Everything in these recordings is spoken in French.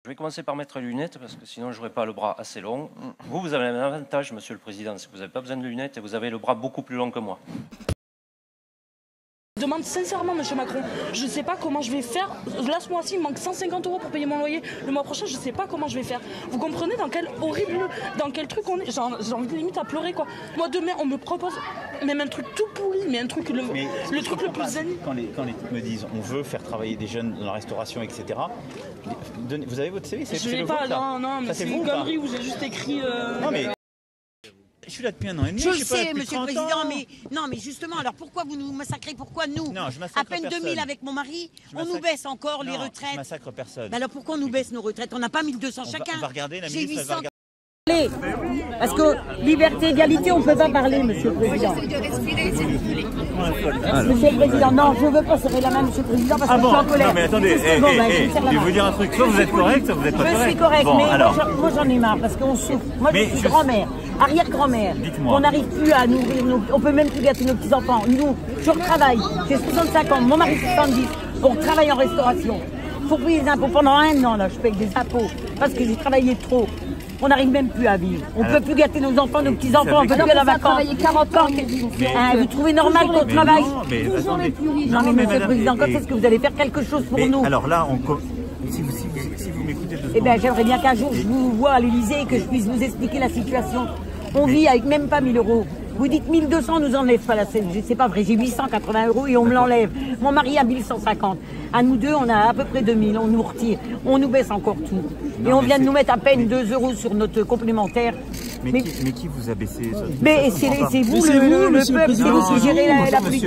Je vais commencer par mettre les lunettes parce que sinon je n'aurai pas le bras assez long. Vous avez un avantage, Monsieur le Président, c'est que vous n'avez pas besoin de lunettes et vous avez le bras beaucoup plus long que moi. Je demande sincèrement, Monsieur Macron, je ne sais pas comment je vais faire. Là, ce mois-ci, il me manque 150 € pour payer mon loyer. Le mois prochain, je ne sais pas comment je vais faire. Vous comprenez dans quel truc on est? J'ai envie de limite à pleurer, quoi. Moi, demain, on me propose même un truc tout pourri, mais un truc, le truc le plus zen. Quand les types me disent on veut faire travailler des jeunes dans la restauration, etc. Vous avez votre CV? Je l'ai pas, non, mais c'est une connerie où j'ai juste écrit. Non, mais. Je suis là depuis 1 an et demi. Je le sais, Monsieur le Président, mais non, mais justement, alors pourquoi vous nous massacrez? Pourquoi nous? Non, je massacre à peine personne. 2000 avec mon mari, on nous baisse encore les retraites. Je massacre personne. Bah alors pourquoi on nous baisse nos retraites? On n'a pas 1200 chacun. On va regarder la J'ai ministre. 800. Parce que liberté, égalité, on ne peut pas parler, Monsieur le Président. J'essaie de respirer, s'il vous plaît. Monsieur le Président, non, je ne veux pas serrer la main, Monsieur le Président, parce que je suis en colère. Non, mais attendez, je vais vous dire un truc. Soit vous êtes correct, soit vous n'êtes pas correct. Je suis correct, bon, mais alors. moi j'en ai marre, parce qu'on souffre. Moi je suis grand-mère, arrière-grand-mère. Dites-moi. On n'arrive plus à nourrir on peut même plus gâter nos petits-enfants. Nous, je retravaille, j'ai 65 ans, mon mari 70, on travaille en restauration. Pour payer les impôts, pendant 1 an, là, je paye des impôts, parce que j'ai travaillé trop. On n'arrive même plus à vivre. On ne peut plus gâter nos enfants, nos petits-enfants, on ne peut plus aller en vacances. Travailler 40 ans. Vous trouvez normal qu'on travaille? Non, mais attendez. Non, mais Monsieur le Président, quand est-ce que vous allez faire quelque chose pour nous? Alors là, si vous m'écoutez 2 secondes. Eh bien, j'aimerais bien qu'un jour je vous voie à l'Élysée et que je puisse vous expliquer la situation. On vit avec même pas 1000 €. Vous dites 1200, on nous enlève pas la CSG. C'est pas vrai, j'ai 880 € et on me l'enlève. Mon mari a 1150. À nous deux, on a à peu près 2000. On nous retire. On nous baisse encore tout. Et on vient de nous mettre à peine 2 € sur notre complémentaire. Mais qui vous a baissé ça? Mais c'est vous, le peuple, c'est vous qui gérez la politique.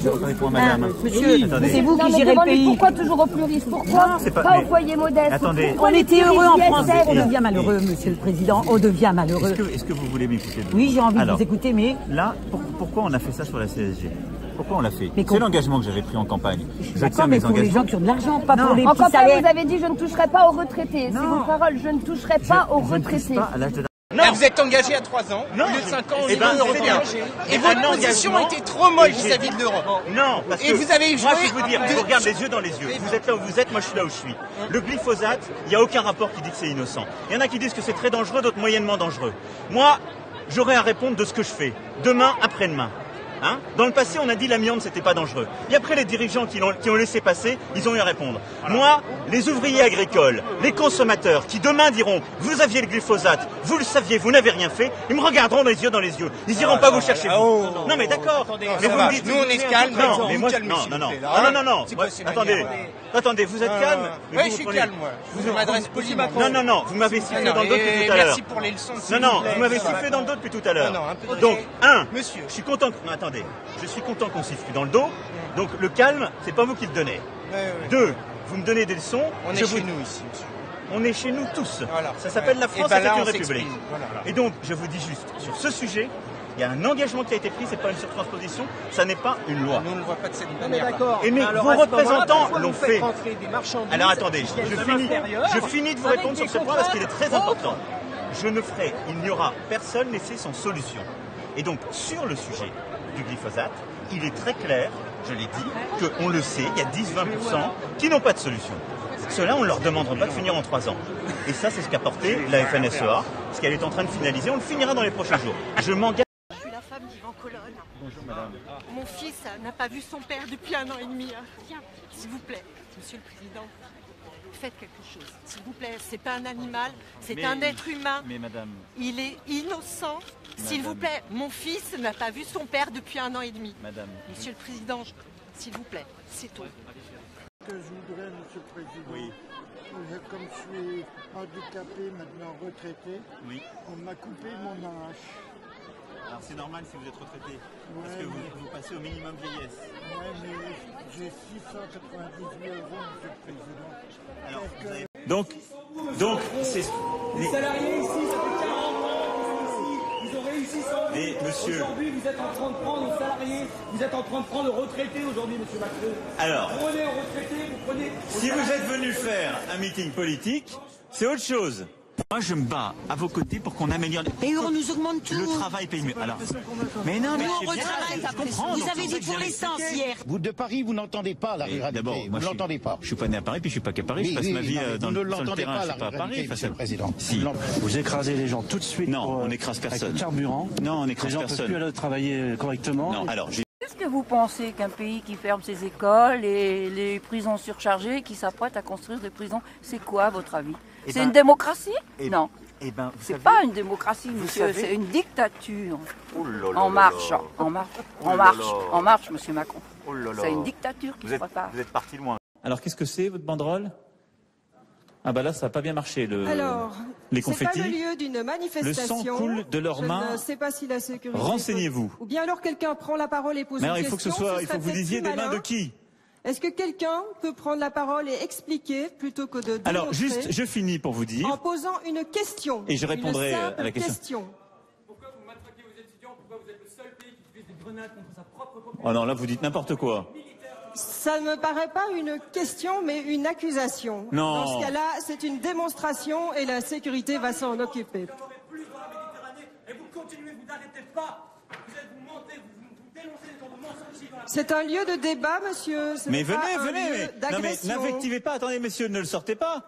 Monsieur, c'est vous qui gérez le pays. Pourquoi toujours aux plus riches? Pourquoi pas aux foyers modestes? Attendez. On était heureux en France. On devient malheureux, Monsieur le Président. On devient malheureux. Est-ce que vous voulez m'écouter? Oui, j'ai envie de vous écouter, mais... Là, pourquoi on a fait ça sur la CSG? Pourquoi on l'a fait? C'est l'engagement que j'avais pris en campagne. D'accord, mais pour les gens qui ont de l'argent, pas pour les En petits campagne, salaires. vous avez dit je ne toucherai pas aux retraités. C'est vos paroles, je ne toucherai pas aux retraités. Non, vous êtes engagé à 3 ans, non, au lieu de 5 ans au eh niveau ben, européen. Et votre position était trop moche vis-à-vis de l'Europe. Non, parce que vous avez moi, je vais vous dire, je vous regarde les yeux dans les yeux. Vous êtes là où vous êtes, moi je suis là où je suis. Le glyphosate, il n'y a aucun rapport qui dit que c'est innocent. Il y en a qui disent que c'est très dangereux, d'autres moyennement dangereux. Moi, j'aurai à répondre de ce que je fais, demain, après-demain. Hein? Dans le passé, on a dit l'amiante, c'était pas dangereux. Et après, les dirigeants qui ont laissé passer, ils ont eu à répondre. Moi, les ouvriers agricoles, les consommateurs, qui demain diront, vous aviez le glyphosate, vous le saviez, vous n'avez rien fait, ils me regarderont les yeux dans les yeux. Ils iront pas vous chercher. Non, mais d'accord. Mais vous me dites, nous on est calme, non, mais moi, non. Attendez, vous êtes calme? Oui, je suis calme, moi. Je vous m'adresse poliment. Non, vous m'avez sifflé dans le dos depuis tout à l'heure. Merci pour les leçons. Non, vous m'avez sifflé dans le dos depuis tout à l'heure. Donc, monsieur, je suis content. Non, attendez, je suis content qu'on siffle dans le dos. Donc, le calme, c'est pas vous qui le donnez. 2, vous me donnez des leçons. On est chez nous ici, monsieur. On est chez nous tous. Ça s'appelle la France, c'est une république. Et donc, je vous dis juste, sur ce sujet, il y a un engagement qui a été pris, c'est pas une surtransposition, ça n'est pas une loi. Nous on ne le voit pas de cette manière. Et mais vos représentants l'ont fait. Alors attendez, je finis de vous répondre sur ce point parce qu'il est très important. Il n'y aura personne laissé sans solution. Et donc, sur le sujet du glyphosate, il est très clair, je l'ai dit, qu'on le sait, il y a 10-20% qui n'ont pas de solution. Ceux-là, on ne leur demandera pas de finir en 3 ans. Et ça, c'est ce qu'a porté la FNSEA, ce qu'elle est en train de finaliser. On le finira dans les prochains jours. Je m'engage. Je suis la femme d'Yvan Colonne. Bonjour madame. Mon fils n'a pas vu son père depuis 1 an et demi. S'il vous plaît, Monsieur le Président, faites quelque chose. S'il vous plaît, c'est pas un animal, c'est un être humain. Mais madame... Il est innocent. S'il vous plaît, mon fils n'a pas vu son père depuis 1 an et demi. Madame... Monsieur le Président, s'il vous plaît, c'est tout. Que je voudrais, Monsieur le Président, oui. Comme je suis handicapé, maintenant retraité, oui. On m'a coupé mon âge. Alors c'est normal si vous êtes retraité, parce que vous passez au minimum vieillesse. Oui, mais j'ai 698 €, Monsieur le Président. Alors, donc c'est... Les salariés ici, ça fait 40 ans ils ont réussi sans mais monsieur... Aujourd'hui, vous êtes en train de prendre aux salariés, vous êtes en train de prendre aux retraités aujourd'hui, monsieur Macron. Alors, vous prenez aux retraités, vous prenez... Si vous êtes venu faire un meeting politique, c'est autre chose. Moi, je me bats à vos côtés pour qu'on améliore. Et on nous augmente tout. Le travail paye mieux. Alors, mais non, mais Nous, on c'est bien, retravaille. je comprends. Vous Donc, avez c'est dit pour pour ça que l'essence j'ai hier. Vous de Paris, vous n'entendez pas la ruralité. D'abord, moi, vous ne l'entendez pas. Je suis pas né à Paris, puis je suis pas qu'à Paris. Oui, Je passe oui, ma vie non, mais dans vous ne sur le l'entendez terrain. pas, Je la suis pas à Paris. ruralité, monsieur le Président. Si. Vous écrasez les gens tout de suite. Non, pour, on n'écrase avec personne. le carburant. Non, on Les n'écrase gens ne peuvent personne. plus aller travailler correctement. Non, alors, Qu'est-ce que vous pensez qu'un pays qui ferme ses écoles et les prisons surchargées, qui s'apprête à construire des prisons, c'est quoi à votre avis? C'est une démocratie? Non. C'est pas une démocratie, monsieur, c'est une dictature. En marche, en marche, monsieur Macron. C'est une dictature qui se prépare. Vous êtes parti loin. Alors, qu'est-ce que c'est, votre banderole? Ah bah là, ça n'a pas bien marché, les confettis. C'est pas le lieu d'une manifestation. Le sang coule de leurs mains. Je ne sais pas si la sécurité... Renseignez-vous. Ou bien alors quelqu'un prend la parole et pose Mais alors, une il faut question. il faut que vous disiez des mains de qui? Est-ce que quelqu'un peut prendre la parole et expliquer plutôt que de démontrer, alors, juste, je finis pour vous dire. en posant une question. Et je répondrai une simple à la question. Pourquoi vous matraquez vos étudiants? Pourquoi vous êtes le seul pays qui utilise des grenades contre sa propre population? Oh non, là, vous dites n'importe quoi. Ça ne me paraît pas une question, mais une accusation. Non. Dans ce cas-là, c'est une démonstration et la sécurité va s'en occuper. Et vous continuez, vous n'arrêtez pas. Vous mentez, vous dénoncez des gens de mensonges dans la... C'est un lieu de débat, monsieur. Ce Mais n'est pas un venez. lieu Non, mais d'agression. n'invectivez pas. Attendez, messieurs, ne le sortez pas.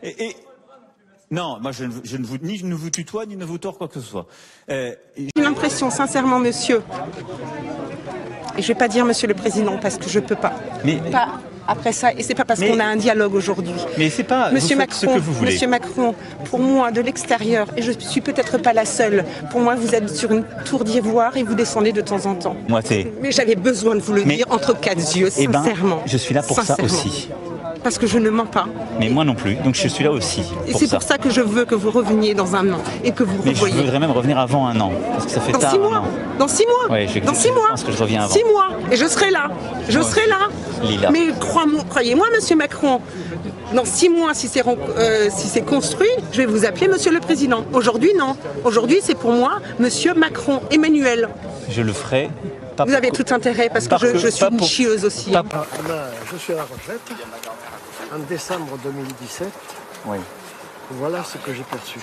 Non, moi, je ne vous tutoie, ni ne vous tords quoi que ce soit. J'ai l'impression, sincèrement, monsieur, et je ne vais pas dire monsieur le président parce que je ne peux pas. Mais pas après ça, et c'est pas parce qu'on a un dialogue aujourd'hui. Mais c'est pas Monsieur vous faites Macron, ce que vous voulez. Monsieur Macron, pour moi, de l'extérieur, et je suis peut-être pas la seule, pour moi, vous êtes sur une tour d'ivoire et vous descendez de temps en temps. Moi, c'est. Mais j'avais besoin de vous le dire entre quatre yeux, sincèrement. Je suis là pour ça aussi. Parce que je ne mens pas. Mais moi non plus, donc je suis là aussi. Et c'est pour ça que je veux que vous reveniez dans un an et que vous Mais je revoyiez. voudrais même revenir avant un an, parce que ça fait Dans tard. 6 mois. Dans 6 mois. Ouais, dans 6 mois. Je pense que je reviens avant. 6 mois. Et je serai là. Je serai là. Lila. Mais croyez-moi, monsieur Macron, dans 6 mois, si c'est construit, je vais vous appeler monsieur le président. Aujourd'hui, non. Aujourd'hui, c'est pour moi monsieur Macron, Emmanuel. Je le ferai. Vous avez tout intérêt, parce que je suis une chieuse aussi. Je suis à la retraite. En décembre 2017, Oui. voilà ce que j'ai perçu.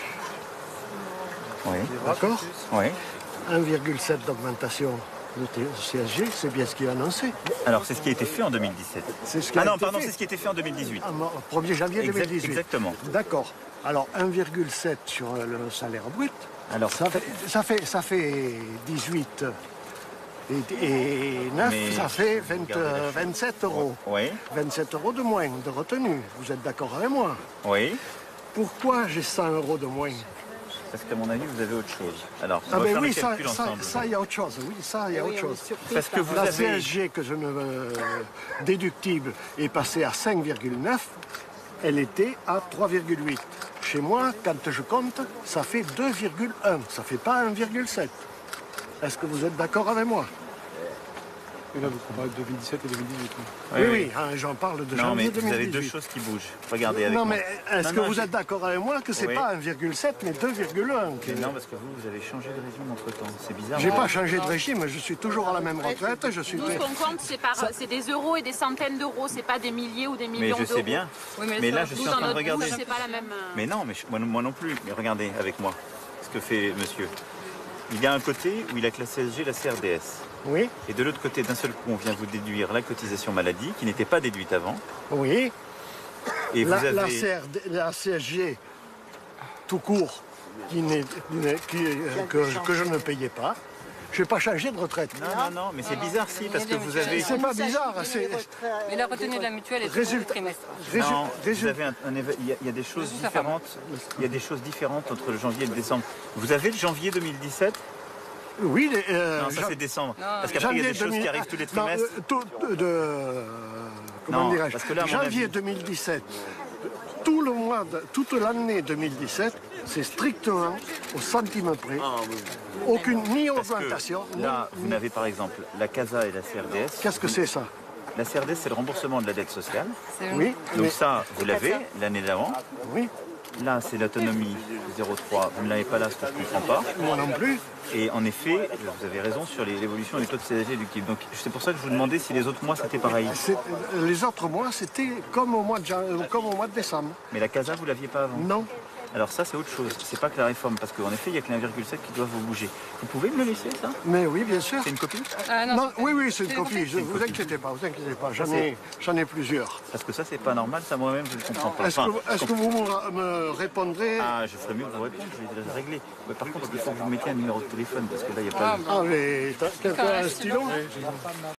Oui. D'accord? Oui. 1,7 d'augmentation de CSG, c'est bien ce qu'il a annoncé. Alors, c'est ce qui a été fait en 2017. C'est ce qui a été fait. c'est ce qui a été fait en 2018. Au 1er janvier 2018. Exactement. D'accord. Alors, 1,7 sur le salaire brut, Alors, ça fait 18 et 9, Mais ça fait regardez la 27 euros. Oui. 27 euros de moins de retenue. Vous êtes d'accord avec moi? Oui. Pourquoi j'ai 100 euros de moins? Parce qu'à mon avis, vous avez autre chose. Alors, on Ah va ben faire oui, le calcul ensemble. ça, il y a autre chose. Oui, ça, il y a autre chose. Parce que vous La avez... CSG que je ne déductible est passée à 5,9. Elle était à 3,8. Chez moi, quand je compte, ça fait 2,1. Ça fait pas 1,7. Est-ce que vous êtes d'accord avec moi? Et là, vous comparez 2017 et 2018. Oui, hein, j'en parle de Non, janvier mais 2018. vous avez deux choses qui bougent. Regardez avec Non, moi. mais est-ce que vous êtes d'accord avec moi que c'est Oui. pas 1,7 mais 2,1 Mais non, parce que vous avez changé de régime entre-temps. C'est bizarre. J'ai pas changé de régime, je suis toujours à la même retraite. Je suis... Nous, ce qu'on compte, c'est des euros et des centaines d'euros, c'est pas des milliers ou des millions d'euros. Mais je sais bien. Oui, mais là, je nous, suis en train de regarder. C'est pas la même. Mais non, mais moi non plus. Mais regardez avec moi ce que fait monsieur. Il y a un côté où il a que la CSG, la CRDS. Oui. Et de l'autre côté, d'un seul coup, on vient vous déduire la cotisation maladie, qui n'était pas déduite avant. Oui. Et vous avez... la CSG, tout court, que je ne payais pas. Je n'ai pas changé de retraite. Non, mais c'est bizarre, si, parce que vous avez... C'est pas bizarre. Mais la retenue de la mutuelle est toujours trimestre. Non, vous avez il y a des choses différentes. Il y a des choses différentes entre le janvier et le décembre. Vous avez le janvier 2017 ? Oui. Non, ça c'est décembre. Parce qu'après, il y a des choses qui arrivent tous les trimestres. Comment dirais-je? Parce que là, à mon janvier avis... 2017, toute l'année 2017, c'est strictement au centime près. Aucune ni augmentation. Là, vous n'avez par exemple la CASA et la CRDS. Qu'est-ce que c'est ça? La CRDS, c'est le remboursement de la dette sociale. Oui. Donc ça, vous l'avez l'année d'avant. Oui. Là, c'est l'autonomie 0,3. Vous ne l'avez pas là, ce que je ne comprends pas. Moi non plus. Et en effet, vous avez raison sur l'évolution des taux de CSG déductibles. Donc c'est pour ça que je vous demandais si les autres mois, c'était pareil. Les autres mois, c'était comme au mois de décembre. Mais la CASA, vous ne l'aviez pas avant? Non. Alors ça, c'est autre chose. C'est pas que la réforme, parce qu'en effet, il n'y a que 1,7 qui doivent vous bouger. Vous pouvez me le laisser, ça? Mais oui, bien sûr. C'est une copie? Non, oui, c'est une copie. Vous inquiétez pas, j'en ai plusieurs. Parce que ça, c'est pas normal, ça moi-même, je ne comprends pas. Est-ce que vous me répondrez? Ah, je ferais mieux que vous répondre, je vais le régler. Mais par contre, il faut que vous mettiez un numéro de téléphone, parce que là, il n'y a pas... Ah, mais quelqu'un a un stylo?